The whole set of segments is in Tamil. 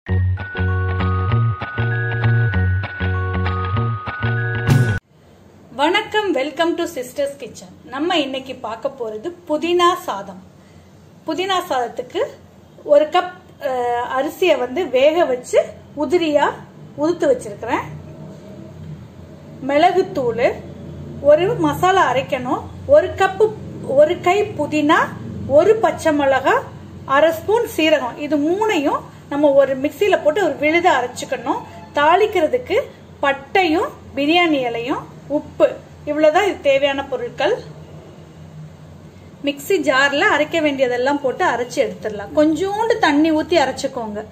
வணக்கம், வெல்கம் டு சிஸ்டர்ஸ் கிச்சன். நம்ம இன்னைக்கு பார்க்க போறது புதினா சாதம். புதினா சாதத்துக்கு ஒரு கப் அரிசியை வேக வச்சு உதிரியா உதுத்து வச்சிருக்கிறேன். மிளகுத்தூள், ஒரு மசாலா அரைக்கணும், ஒரு கை புதினா, ஒரு பச்சை மிளகாய், அரை ஸ்பூன் சீரகம். இது மூணையும் நம்ம ஒரு மிக்சியில போட்டு ஒரு விழுத அரைச்சுக்கணும். தாளிக்கிறதுக்கு பட்டையும் பிரியாணி இலையும், உப்பு, இவ்வளவுதான் இது தேவையான பொருட்கள். மிக்சி ஜார்ல அரைக்க வேண்டியதெல்லாம் போட்டு அரைச்சு எடுத்துடலாம். கொஞ்சோண்டு தண்ணி ஊத்தி அரைச்சுக்கோங்க.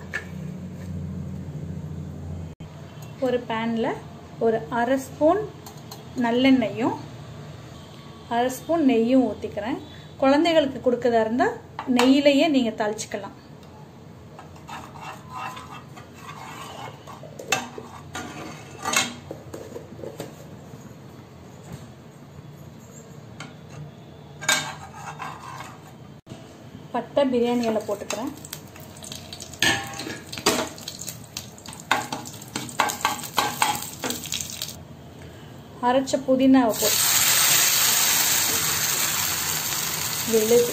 ஒரு பேன்ல ஒரு அரை ஸ்பூன் நல்லெண்ணெயும் அரை ஸ்பூன் நெய்யும் ஊத்திக்கிறேன். குழந்தைகளுக்கு கொடுக்கறதா இருந்தா நெய்யிலேயே நீங்க தாளிச்சுக்கலாம். பட்டை பிரியாணி இலை போட்டுக்கிறேன். அரைச்ச புதினாவை போட்டு விழுது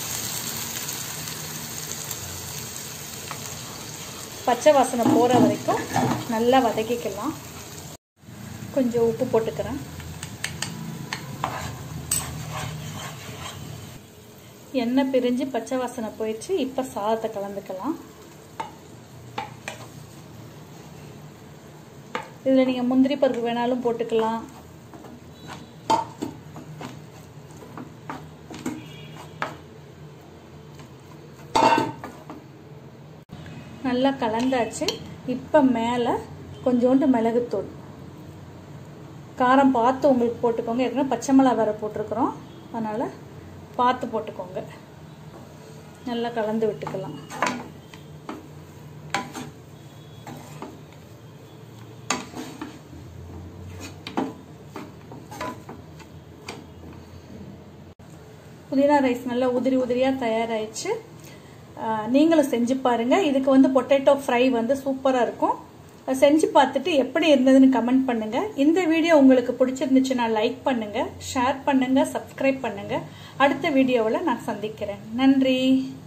பச்சை வாசனை போற வரைக்கும் நல்லா வதக்கிக்கலாம். கொஞ்சம் உப்பு போட்டுக்கிறேன். எண்ணெய் பிரிஞ்சு பச்சை வாசனை போயிடுச்சு. இப்ப சாதத்தை கலந்துக்கலாம். இதுல நீங்க முந்திரி பருப்பு வேணாலும் போட்டுக்கலாம். நல்லா கலந்தாச்சு. இப்ப மேல கொஞ்சோண்டு மிளகுத்தூள், காரம் பார்த்து உங்களுக்கு போட்டுக்கோங்க. ஏற்கனவே பச்சை மிளகாய் வேற போட்டிருக்கிறோம், அதனால பார்த்து போட்டுக்கோங்க. நல்லா கலந்து விட்டுக்கலாம். புதினா ரைஸ் நல்லா உதிரி உதிரியா தயாராயிடுச்சு. நீங்களும் செஞ்சு பாருங்க. இதுக்கு பொட்டேட்டோ ஃப்ரை சூப்பரா இருக்கும். செஞ்சு பார்த்துட்டு எப்படி இருந்ததுன்னு கமெண்ட் பண்ணுங்க. இந்த வீடியோ உங்களுக்கு பிடிச்சிருந்துச்சுன்னா லைக் பண்ணுங்க, ஷேர் பண்ணுங்க, சப்ஸ்கிரைப் பண்ணுங்க. அடுத்த வீடியோவில் நான் சந்திக்கிறேன். நன்றி.